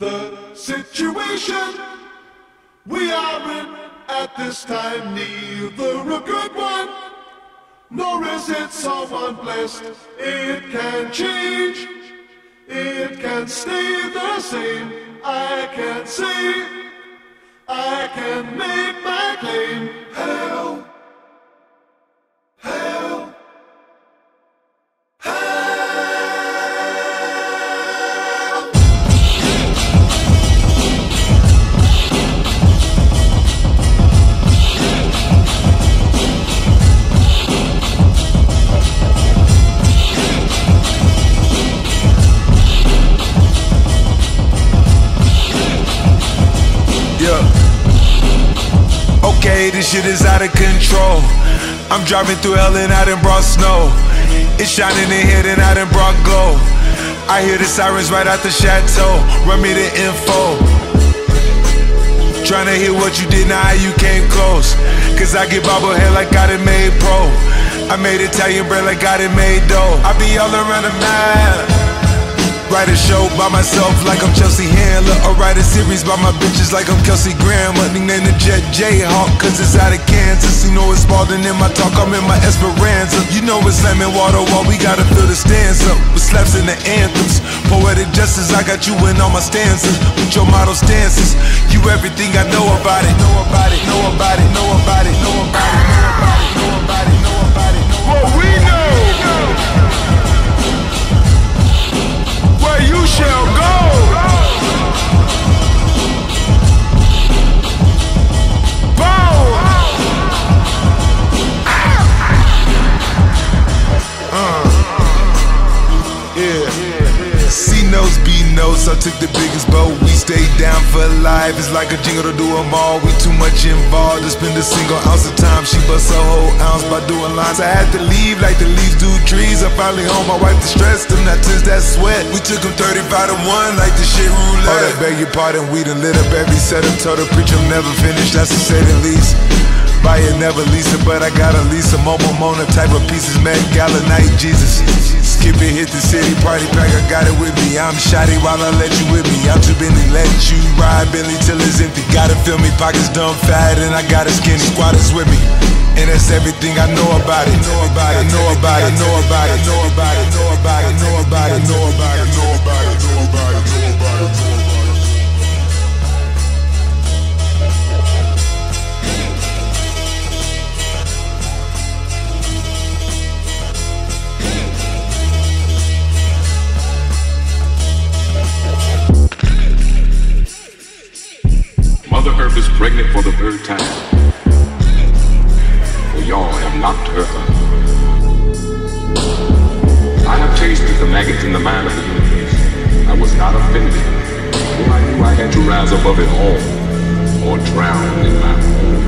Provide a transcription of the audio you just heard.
The situation we are in at this time, neither a good one, nor is it someone blessed. It can change, it can stay the same. I can say, I can make my claim. Hell, hell, hell. Okay, this shit is out of control. I'm driving through hell and I done brought snow. It's shining in here and I done brought glow. I hear the sirens right out the chateau. Run me the info. Tryna hear what you did, now how you came close. Cause I get bobblehead like I done made pro. I made Italian bread like I done made dough. I be all around the map. Write a show by myself like I'm Chelsea Handler, or write a series by my bitches like I'm Kelsey Grammer. Nickname the Jet Jayhawk cause it's out of Kansas. You know it's Spalding in my talk, I'm in my Esperanza. You know it's slamming water while we gotta fill the stands up with slaps in the anthems. Poetic justice, I got you in all my stanzas with your model stances. You everything I know about it. Know about it, know about it, know about it, know about it, know about it, know about it, know about it, know about it. What we know. Where you shall go. C-notes, B-notes, I took the biggest boat. We stayed down for life. It's like a jingle to do them all. We too much involved to spend a single ounce of time. She bust a whole ounce by doing lines. I had to leave like the leaves do trees. I finally home, my wife distressed them, not just that sweat. We took them 35 to 1 like the shit roulette. Oh, that beg your pardon, we done lit up every setup. Told the preacher I'm never finished, that's to say the least. Buy it, never lease it, but I got a lease. A Mona type of pieces, Met Gala night, Jesus. Skip it, hit the city, party pack, I got it with me. I'm shotty while I let you with me. I'm too busy letting you ride Billy till it's empty. Gotta feel me, pockets dumb fat, and I got a skinny squatters with me. And that's everything I know about it. Know about it, know about it, know about it, know about it, know about it, know about it, know about it, know about it, know about it, know about it, know about it. Mother Earth is pregnant for the third time. For y'all have knocked her up. I have tasted the maggots in the mind of the universe. I was not offended. For I knew I had to rise above it all, or drown in my own